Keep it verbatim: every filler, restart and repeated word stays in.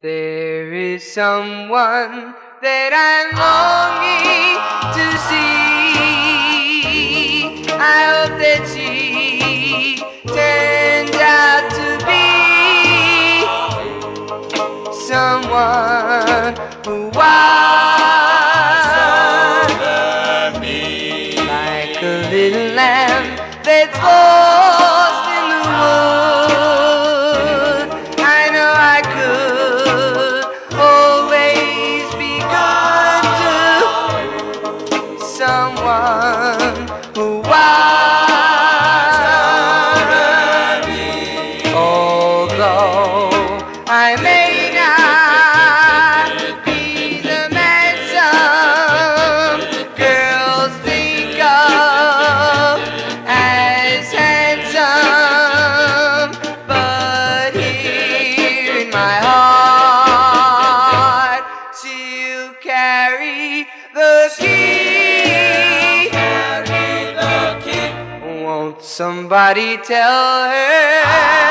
There is someone that I'm longing to see. I hope that she turns out to be someone who walks over me like a little lamb that's lost in the wood. I know I could always be good to someone who walks over me. Although I may not be the man some girls think of as handsome, but here in my heart she'll carry the key. Carry the key. Won't somebody tell her?